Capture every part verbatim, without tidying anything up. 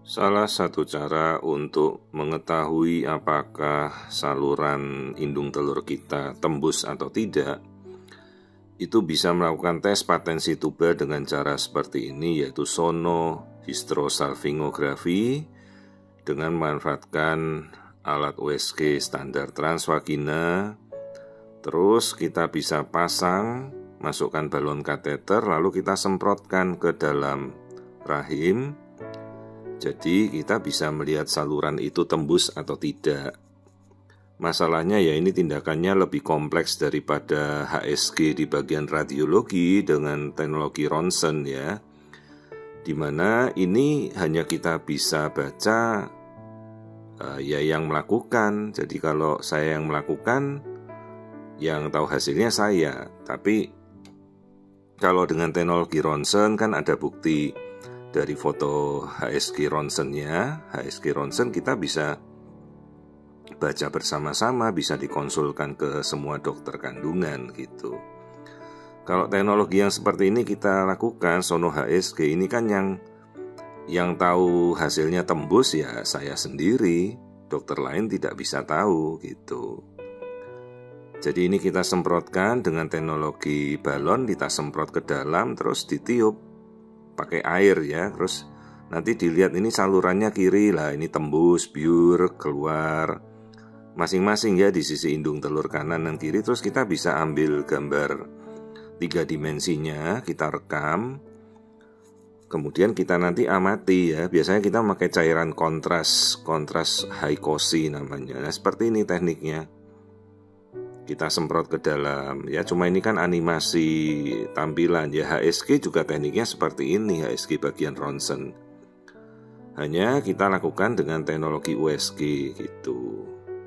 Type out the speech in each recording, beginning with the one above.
Salah satu cara untuk mengetahui apakah saluran indung telur kita tembus atau tidak, itu bisa melakukan tes patensi tuba dengan cara seperti ini, yaitu sonohysterosalpingografi dengan memanfaatkan alat U S G standar transvagina. Terus kita bisa pasang, masukkan balon kateter, lalu kita semprotkan ke dalam rahim. Jadi kita bisa melihat saluran itu tembus atau tidak. Masalahnya ya ini tindakannya lebih kompleks daripada H S G di bagian radiologi dengan teknologi ronsen ya. Dimana ini hanya kita bisa baca uh, ya yang melakukan. Jadi kalau saya yang melakukan, yang tahu hasilnya saya. Tapi kalau dengan teknologi ronsen kan ada bukti dari foto H S G ronsennya. H S G ronsen kita bisa baca bersama-sama, bisa dikonsulkan ke semua dokter kandungan gitu. Kalau teknologi yang seperti ini kita lakukan, sono H S G ini kan yang yang tahu hasilnya tembus ya saya sendiri, dokter lain tidak bisa tahu gitu. Jadi ini kita semprotkan dengan teknologi balon, kita semprot ke dalam terus ditiup pakai air ya, terus nanti dilihat ini salurannya kiri lah, ini tembus, biur, keluar masing-masing ya di sisi indung telur kanan dan kiri. Terus kita bisa ambil gambar tiga dimensinya, kita rekam, kemudian kita nanti amati ya. Biasanya kita pakai cairan kontras, kontras Hycosi namanya. Nah seperti ini tekniknya. Kita semprot ke dalam ya, cuma ini kan animasi tampilan ya. H S G juga tekniknya seperti ini, H S G bagian ronsen. Hanya kita lakukan dengan teknologi U S G gitu.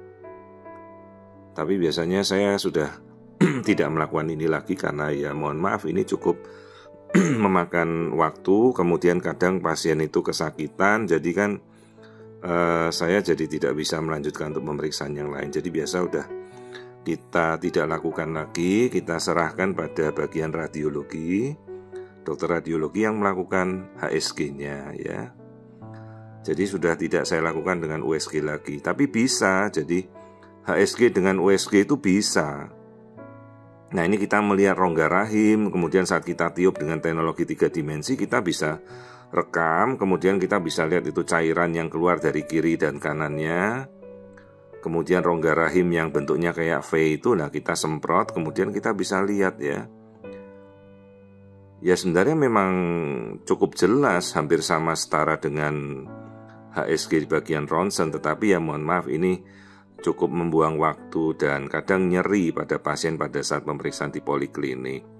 Tapi biasanya saya sudah tidak melakukan ini lagi karena ya mohon maaf ini cukup memakan waktu. Kemudian kadang pasien itu kesakitan, jadi kan uh, saya jadi tidak bisa melanjutkan untuk pemeriksaan yang lain. Jadi biasa udah kita tidak lakukan lagi, kita serahkan pada bagian radiologi, dokter radiologi yang melakukan H S G-nya ya. Jadi sudah tidak saya lakukan dengan U S G lagi, tapi bisa. Jadi H S G dengan U S G itu bisa. Nah ini kita melihat rongga rahim, kemudian saat kita tiup dengan teknologi tiga dimensi kita bisa rekam, kemudian kita bisa lihat itu cairan yang keluar dari kiri dan kanannya. Kemudian rongga rahim yang bentuknya kayak V itu, nah kita semprot, kemudian kita bisa lihat ya. Ya sebenarnya memang cukup jelas, hampir sama setara dengan H S G di bagian ronsen, tetapi ya mohon maaf ini cukup membuang waktu dan kadang nyeri pada pasien pada saat pemeriksaan di poliklinik.